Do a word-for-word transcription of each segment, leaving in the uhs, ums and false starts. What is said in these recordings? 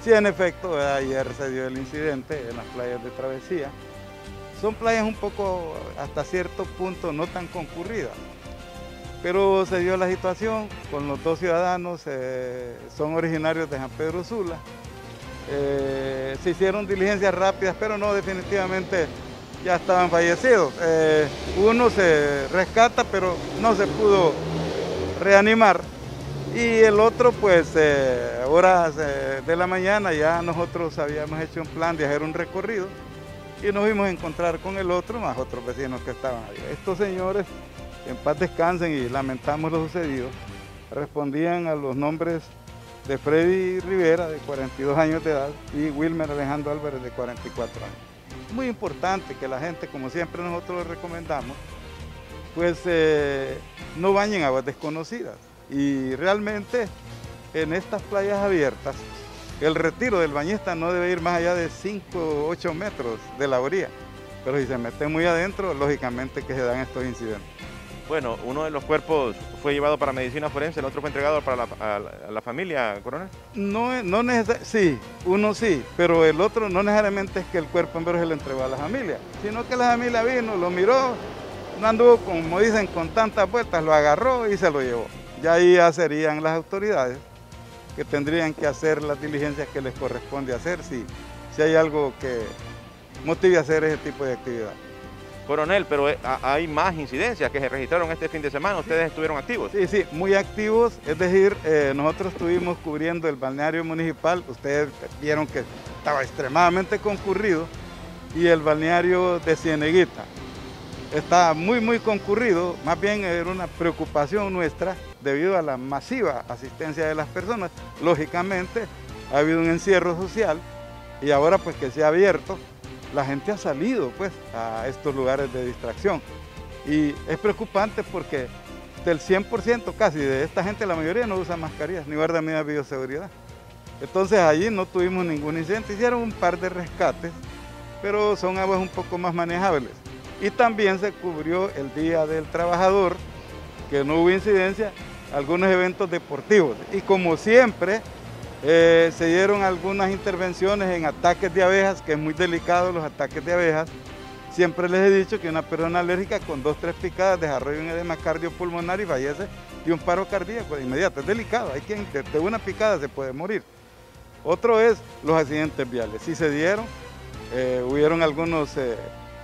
Sí, en efecto, ayer se dio el incidente en las playas de Travesía. Son playas un poco, hasta cierto punto, no tan concurridas, pero se dio la situación con los dos ciudadanos, eh, son originarios de San Pedro Sula. Eh, se hicieron diligencias rápidas, pero no, definitivamente ya estaban fallecidos. Eh, uno se rescata, pero no se pudo reanimar. Y el otro, pues, eh, horas eh, de la mañana ya nosotros habíamos hecho un plan de hacer un recorrido y nos fuimos a encontrar con el otro, más otros vecinos que estaban ahí. Estos señores, en paz descansen y lamentamos lo sucedido, respondían a los nombres de Freddy Rivera, de cuarenta y dos años de edad, y Wilmer Alejandro Álvarez, de cuarenta y cuatro años. Muy importante que la gente, como siempre nosotros les recomendamos, pues eh, no bañen aguas desconocidas. Y realmente en estas playas abiertas, el retiro del bañista no debe ir más allá de cinco o ocho metros de la orilla. Pero si se mete muy adentro, lógicamente que se dan estos incidentes. Bueno, uno de los cuerpos fue llevado para medicina forense, el otro fue entregado para la, a, la, a la familia, coronel. No, no necesariamente, sí, uno sí, pero el otro no necesariamente es que el cuerpo en verdad se lo entregó a la familia, sino que la familia vino, lo miró, no anduvo, como dicen, con tantas vueltas, lo agarró y se lo llevó. Ya ahí ya serían las autoridades que tendrían que hacer las diligencias que les corresponde hacer si, si hay algo que motive a hacer ese tipo de actividad. Coronel, pero hay más incidencias que se registraron este fin de semana, ¿ustedes estuvieron activos? Sí, sí, muy activos, es decir, eh, nosotros estuvimos cubriendo el balneario municipal, ustedes vieron que estaba extremadamente concurrido, y el balneario de Cieneguita. Está muy, muy concurrido, más bien era una preocupación nuestra debido a la masiva asistencia de las personas. Lógicamente, ha habido un encierro social y ahora pues que se ha abierto, la gente ha salido pues a estos lugares de distracción. Y es preocupante porque del cien por ciento casi de esta gente, la mayoría no usa mascarillas ni guarda medidas de bioseguridad. Entonces allí no tuvimos ningún incidente, hicieron un par de rescates, pero son aguas un poco más manejables. Y también se cubrió el Día del Trabajador, que no hubo incidencia, algunos eventos deportivos. Y como siempre, eh, se dieron algunas intervenciones en ataques de abejas, que es muy delicado los ataques de abejas. Siempre les he dicho que una persona alérgica con dos, tres picadas desarrolla un edema cardiopulmonar y fallece de un paro cardíaco de inmediato. Es delicado, hay quien de, de una picada se puede morir. Otro es los accidentes viales. Sí se dieron, eh, hubieron algunos... Eh,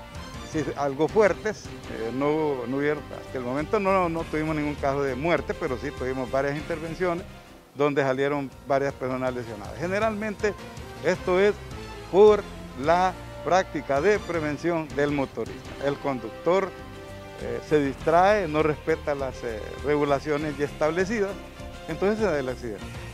Sí, algo fuertes, eh, no, no hubieron, hasta el momento no, no tuvimos ningún caso de muerte, pero sí tuvimos varias intervenciones donde salieron varias personas lesionadas. Generalmente esto es por la práctica de prevención del motorista. El conductor eh, se distrae, no respeta las eh, regulaciones ya establecidas, entonces se da el accidente.